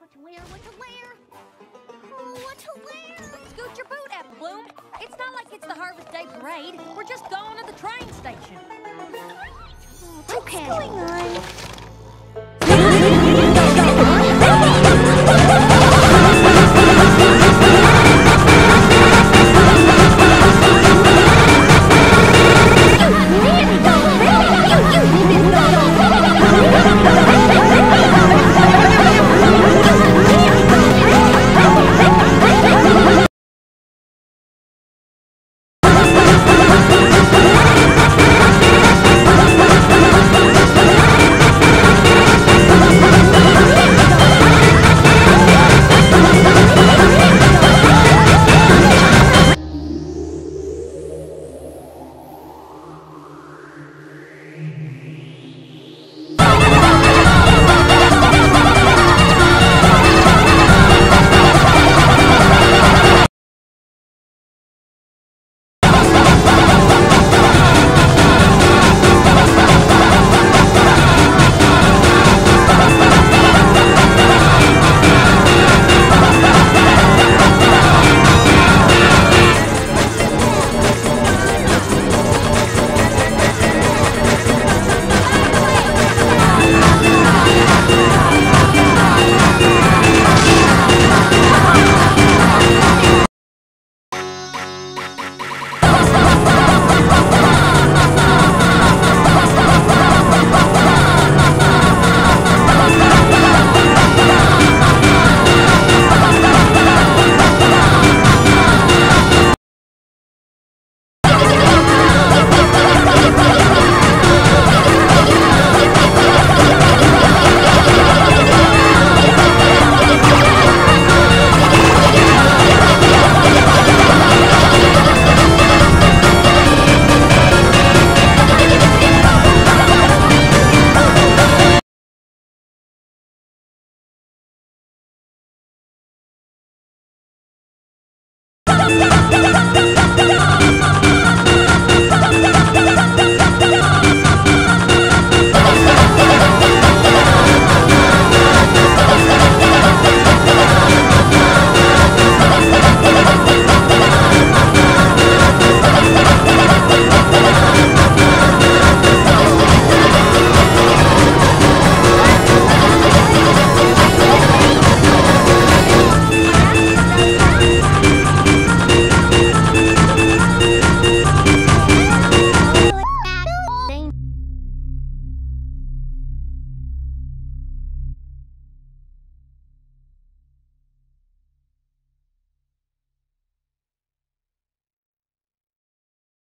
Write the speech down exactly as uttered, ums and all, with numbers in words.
What to wear, what to wear? Oh, what to wear? Scoot your boot, Apple Bloom. It's not like it's the Harvest Day Parade. We're just going to the train station. Okay. What's going on?